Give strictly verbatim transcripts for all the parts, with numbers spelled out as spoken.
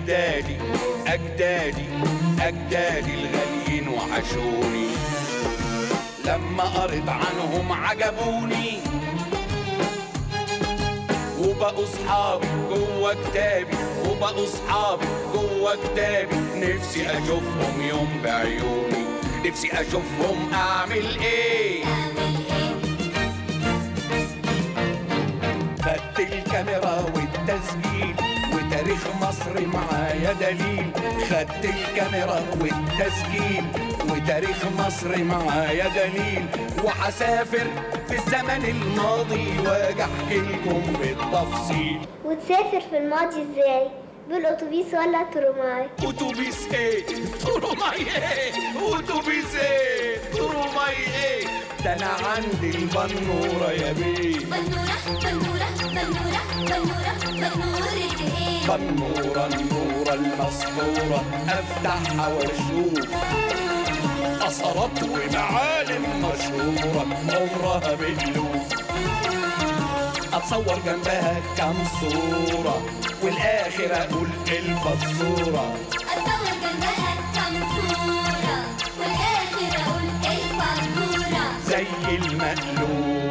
أجدادي أجدادي أجدادي الغاليين وحشوني، لما قريت عنهم عجبوني، وبقوا صحابي جوا كتابي، وبقوا صحابي جوا كتابي. نفسي أشوفهم يوم بعيوني، نفسي أشوفهم. أعمل إيه؟ خدت الكاميرا والتسجيل وتاريخ مصر معايا دليل، خدت الكاميرا والتسجيل وتاريخ مصر معايا دليل، وحسافر في الزمن الماضي واجي احكي لكم بالتفصيل. وتسافر في الماضي ازاي؟ بالاتوبيس ولا تروماي؟ اتوبيس ايه؟ تروماي ايه؟ اتوبيس ايه؟ تروماي ايه؟ ده انا عندي البنوره يا بيه. بنوره بنوره بنوره بنوره بنوره ايه؟ بنوره النوره المسطوره، افتحها واشوف اثارات ومعالم مشهوره عمرها بألوف، اتصور جنبها كام صوره والاخر اقول الفزوره. اتصور جنبها كام صوره والاخر اقول الفزوره زي المألوف.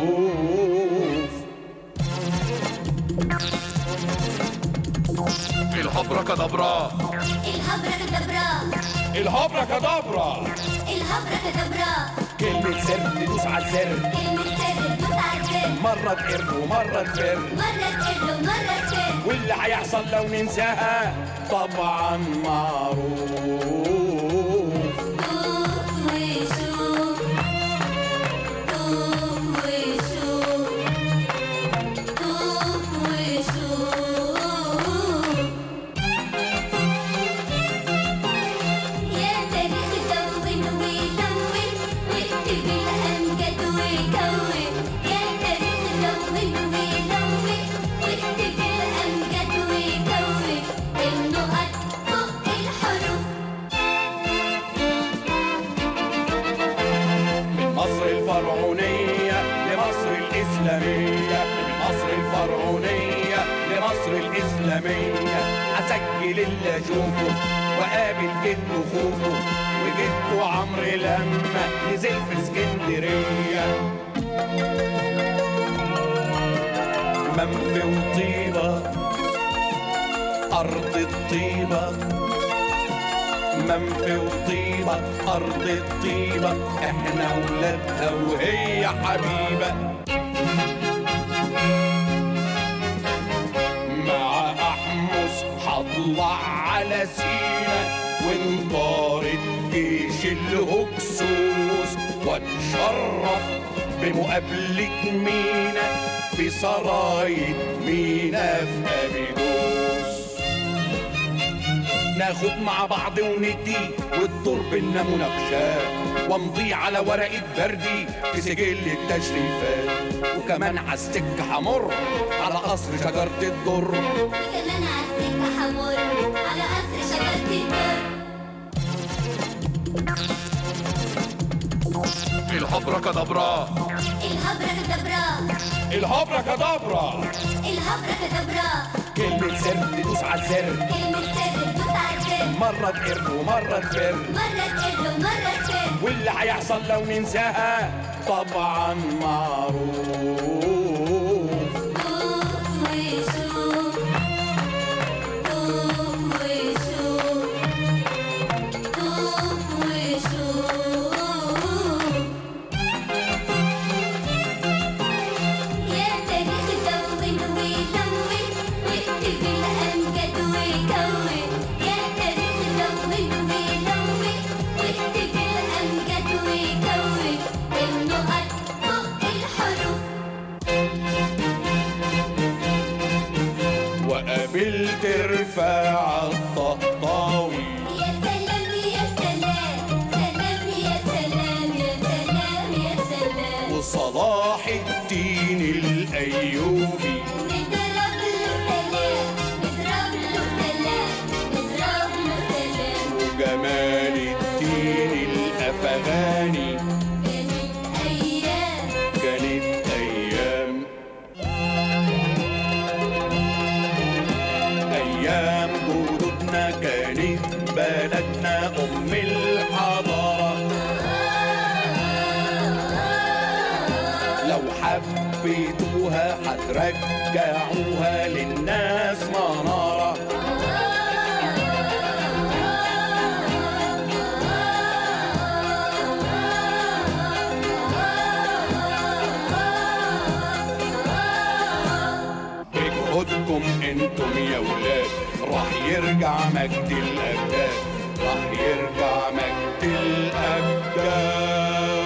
الهبركدبرا الهبركدبرا الهبركدبرا الهبركدبرا. كلمة سر تدوس على الزر، كلمة سر تدوس على الزر، مرة تقر ومرة تفر، مرة تقر ومرة تفر، واللي هيحصل لو ننساها طبعا معروف. دوق وشوف دوق وشوف دوق وشوف. يا تاريخ دون ولون واكتب الأمجاد وكون، يا تاريخ دون ولون واكتب الأمجاد وكون، النقط فوق الحروف. من مصر الفرعونية لمصر الإسلامية، من مصر الفرعونية لمصر الإسلامية، أسجل اللي أشوفه وقابل جده خوفه، وجده عمرو لما نزل في اسكندرية. منفي وطيبة أرض الطيبة، منفي وطيبة أرض الطيبة، إحنا ولادها وهي حبيبة. مع أحمس هطلع على سينا وانطارد جيش الهكسوس، واتشرف بمقابلة مينا في سراية مينا في أبيدوس. ناخد مع بعض وندي والدور بينا مناقشات، وامضي على ورقة بردي في سجل التشريفات، وكمان عالسكة حمر على قصر شجرة الدر، وكمان عالسكة حمر على قصر شجرة الدر. الهبركدبرا الهبركدبرا الهبركدبرا الهبركدبرا. كلمة سر تدوس على الزر، كلمة سر تدوس على الزر، مرة تقر ومرة تفر، مرة تقر ومرة تفر، واللي هيحصل لو ننساها طبعا معروف. دوق وشوف دوق وشوف دوق وشوف. يا تاريخ دون ولون واكتب الأمجاد وكون، يا تاريخ دون ولون واكتب الأمجاد وكون، النقط فوق الحروف. وقابلت رفاعة الطهطاوي، يا سلام يا سلام سلام يا سلام يا سلام يا سلام، وصلاح الدين الأيوبي، نضرب له سلام نضرب له سلام نضرب له سلام، وجمال الدين الأفغاني. كانت أيام كانت أيام أيام جدودنا حبيتوها هترجعوها للناس منارة. بجهودكم انتم يا ولاد راح يرجع مجد الأجداد، راح يرجع مجد الأجداد.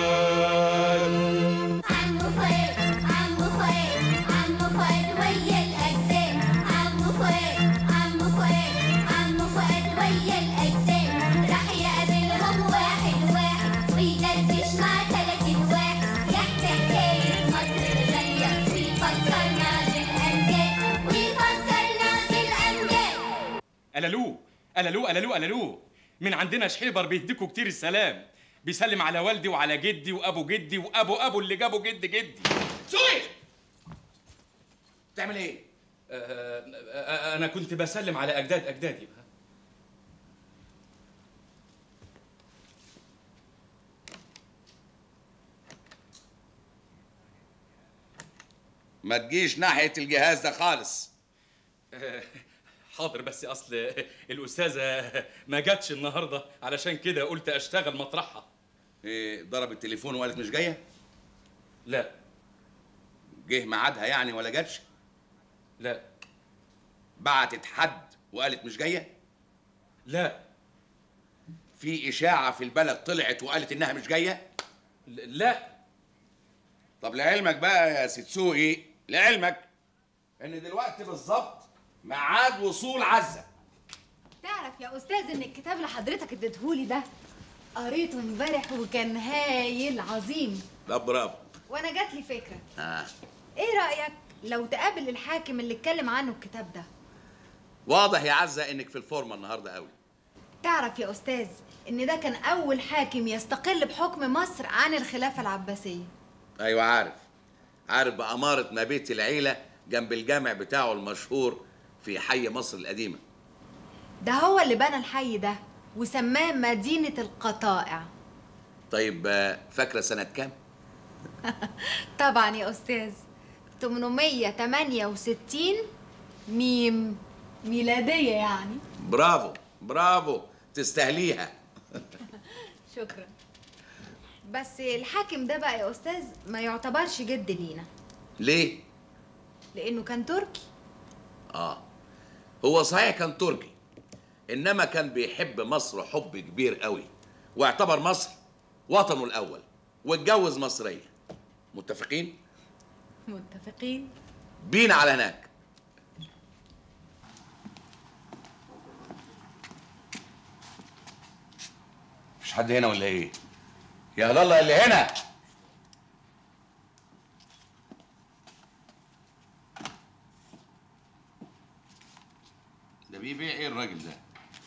عمو فؤاد عمو فؤاد عمو فؤاد ويا الأجداد، عمو فؤاد عمو فؤاد عمو فؤاد ويا الأجداد، راح يقابلهم واحد واحد ويدردش مع تلاتين واحد، يحكي حكاية مصر الغالية ويفكرنا بالأمجاد ويفكرنا بالأمجاد. ألالو ألالو ألالو ألالو، من عندنا شحيبر بيهديكوا كتير السلام، بيسلم على والدي وعلى جدي وابو جدي وابو ابو اللي جابوا جد جدي. سويش بتعمل ايه؟ آه آه انا كنت بسلم على اجداد اجدادي. ما تجيش ناحية الجهاز ده خالص. آه حاضر، بس اصل الاستاذه ما جاتش النهارده، علشان كده قلت اشتغل مطرحها. ايه ضرب التليفون وقالت مش جايه؟ لا. جه ميعادها يعني ولا جاتش؟ لا. بعتت حد وقالت مش جايه؟ لا. في اشاعه في البلد طلعت وقالت انها مش جايه؟ لا. طب لعلمك بقى يا ستسوقي، لعلمك ان دلوقتي بالظبط ميعاد وصول عزه. تعرف يا استاذ ان الكتاب اللي حضرتك اديتهولي ده قريته امبارح وكان هايل عظيم. لا برافو. وانا جات لي فكره. آه. ايه رايك لو تقابل الحاكم اللي اتكلم عنه الكتاب ده؟ واضح يا عزه انك في الفورمه النهارده قوي. تعرف يا استاذ ان ده كان اول حاكم يستقل بحكم مصر عن الخلافه العباسيه. ايوه عارف، عارف بأمارة ما بيت العيله جنب الجامع بتاعه المشهور في حي مصر القديمه. ده هو اللي بنى الحي ده وسماه مدينه القطائع. طيب فاكره سنه كام؟ طبعا يا استاذ، ثمانمية وتمانية وستين ميم ميلاديه يعني. برافو برافو، تستاهليها. شكرا. بس الحاكم ده بقى يا استاذ ما يعتبرش جد لينا. ليه؟ لانه كان تركي. اه هو صحيح كان تركي، انما كان بيحب مصر حب كبير قوي، واعتبر مصر وطنه الاول واتجوز مصريه. متفقين؟ متفقين. بينا على هناك. مش حد هنا ولا ايه؟ يا هلا الله اللي هنا. ده بيبيع ايه الراجل ده؟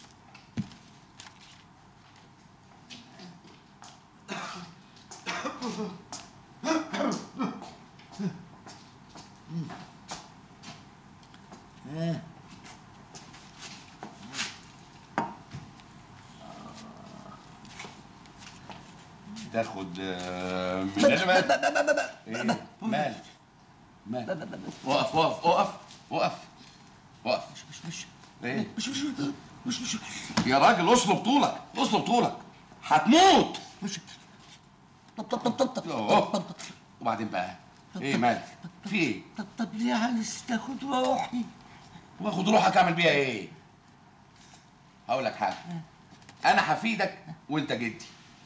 تاخد من المال. ايه مال مال. وقف وقف وقف وقف وقف. مش مش ايه مش مش مش مش يا راجل اصلب طولك اصلب طولك هتموت. مش طب طب طب طب طب وبعدين بقى ايه مالك؟ في ايه؟ طب طب ليه عايز تاخد روحي؟ واخد روحك اعمل بيها ايه؟ هقول لك حاجه، انا هفيدك وانت جدي.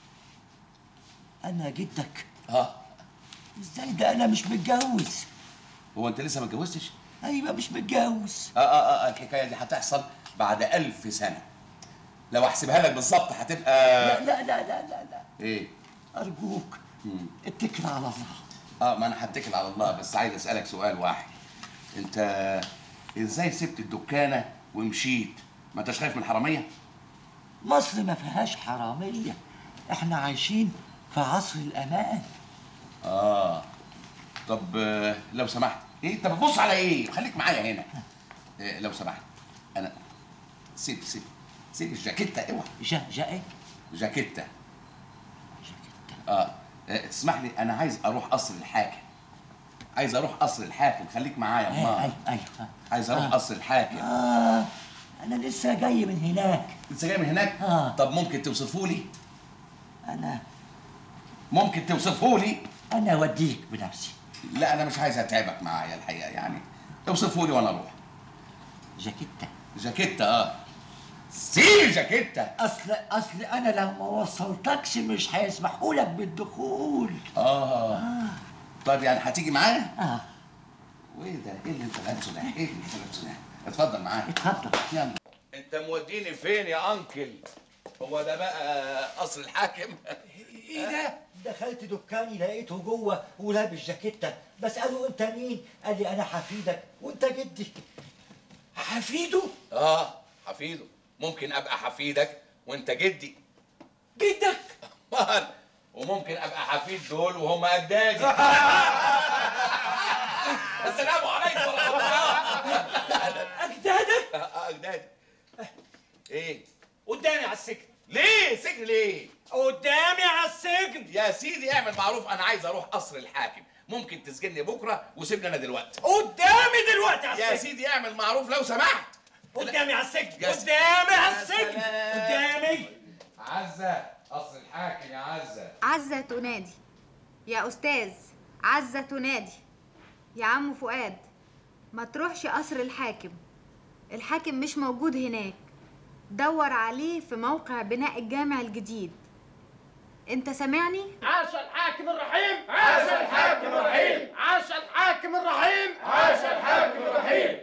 انا جدك؟ اه. ازاي ده انا مش متجوز؟ هو انت لسه ما اتجوزتش؟ ايوه مش متجوز. اه اه اه الحكايه دي هتحصل بعد ألف سنه. لو احسبها لك بالظبط هتبقى لا لا لا لا لا, لا. ايه؟ ارجوك اتكل على الله. اه ما انا هتكل على الله، بس عايز اسالك سؤال واحد. انت ازاي سبت الدكانه ومشيت؟ ما انتش خايف من الحراميه؟ مصر ما فيهاش حراميه، احنا عايشين في عصر الامان. اه طب آه لو سمحت، ايه انت بتبص على ايه؟ خليك معايا هنا. آه لو سمحت انا سيب سيب سيب الجاكيته اوعى. جا جا ايه؟ جاكيته. جاكيته. اه تسمح لي انا عايز اروح قصر الحاكم. عايز اروح قصر الحاكم، خليك معايا يا ايوه امال. ايوه. عايز اروح آه. قصر الحاكم. اه انا لسه جاي من هناك. لسه جاي من هناك؟ آه. طب ممكن توصفه لي؟ انا ممكن توصفه لي؟ انا اوديك بنفسي. لا انا مش عايز اتعبك معايا الحقيقه، يعني اوصفه لي وانا اروح. جاكيتة. جاكيتة اه سي جاكيتة. اصل اصل انا لو ما وصلتكش مش هيسمحوا لك بالدخول. اه, آه. طيب يعني هتيجي معايا؟ اه. وايه ده؟ ايه اللي انت لابسه ده؟ ايه اللي انت لابسه ده؟ اتفضل معايا. اتفضل. يلا. انت موديني فين يا انكل؟ هو ده بقى قصر الحاكم؟ ايه ده؟ دخلت دكاني لقيته جوه ولابس جاكيتة، بسأله انت مين؟ قال لي انا حفيدك وانت جدي. حفيده؟ اه حفيده. ممكن ابقى حفيدك وانت جدي. جدك؟ وممكن ابقى حفيد دول وهم اجدادي. السلام عليكم ورحمه الله. اجدادك؟ اه اجدادي. ايه؟ قدامي على السجن. ليه؟ سجن ليه؟ قدامي على السجن. يا سيدي اعمل معروف، انا عايز اروح قصر الحاكم، ممكن تسجني بكره وسيبني انا دلوقتي. قدامي دلوقتي على السجن. يا سيدي اعمل معروف لو سمحت. قدامي على السجن. يا قدامي على يا السجن. سلام. قدامي. عزة، قصر الحاكم يا عزة. عزة تنادي يا أستاذ، عزة تنادي يا عم فؤاد، ما تروحش قصر الحاكم، الحاكم مش موجود هناك، دور عليه في موقع بناء الجامع الجديد. انت سامعني؟ عاش الحاكم الرحيم. عاش الحاكم الرحيم. عاش الحاكم الرحيم. عاش الحاكم الرحيم.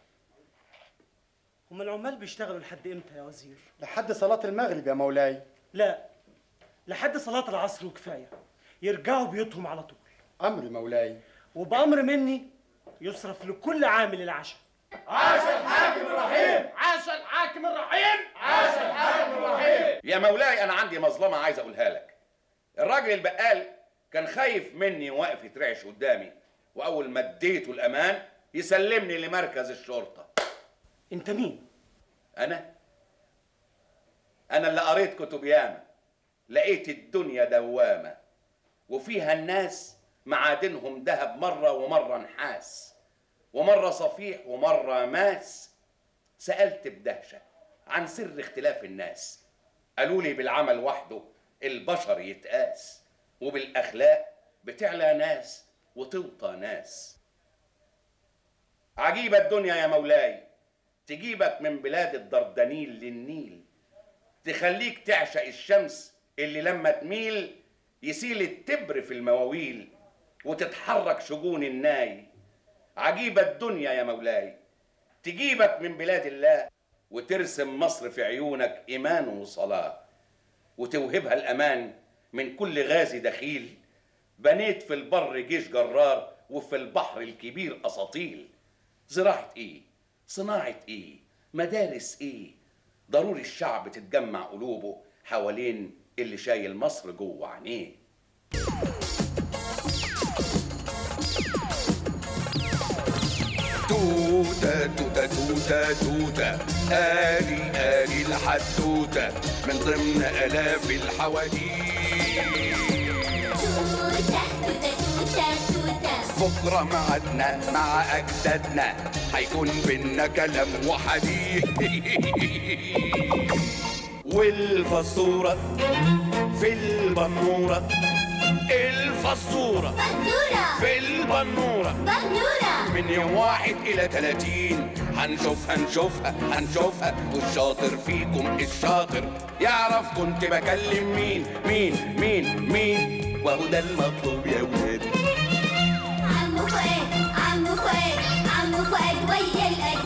هم العمال بيشتغلوا لحد امتى يا وزير؟ لحد صلاة المغرب يا مولاي. لا، لحد صلاة العصر وكفاية، يرجعوا بيوتهم على طول. أمر مولاي. وبأمر مني يصرف لكل عامل العشاء. عاش الحاكم الرحيم. عاش الحاكم الرحيم. عاش الحاكم الرحيم. يا مولاي انا عندي مظلمه عايز اقولها لك. الراجل البقال كان خايف مني وواقف يترعش قدامي، واول ما اديته الامان يسلمني لمركز الشرطه. انت مين؟ انا انا اللي قريت كتب ياما، لقيت الدنيا دوامه وفيها الناس معادنهم ذهب مره ومره نحاس، ومره صفيح ومره ماس. سالت بدهشه عن سر اختلاف الناس، قالوا لي بالعمل وحده البشر يتقاس، وبالاخلاق بتعلى ناس وتوطى ناس. عجيبه الدنيا يا مولاي، تجيبك من بلاد الدردنيل للنيل، تخليك تعشق الشمس اللي لما تميل يسيل التبر في المواويل وتتحرك شجون الناي. عجيبة الدنيا يا مولاي، تجيبك من بلاد الله وترسم مصر في عيونك إيمان وصلاة، وتوهبها الأمان من كل غازي دخيل. بنيت في البر جيش جرار وفي البحر الكبير أساطيل. زراعة إيه؟ صناعة إيه؟ مدارس إيه؟ ضروري الشعب تتجمع قلوبه حوالين اللي شايل مصر جوه عينيه. توتة توتة توتة توتة آلي آلي الحدوتة من ضمن آلاف الحواديت. توتة توتة توتة توتة بكرة معادنا مع أجدادنا هيكون بينا كلام وحديث. والفزورة في البنورة، الفزورة بنورة في البنورة بنورة من يوم واحد إلى تلاتين هنشوفها نشوفها هنشوفها، والشاطر فيكم الشاطر يعرف كنت بكلم مين مين مين مين، وهو ده المطلوب يا ولاد. عمو فؤاد عمو فؤاد عمو فؤاد ويا الأجانب.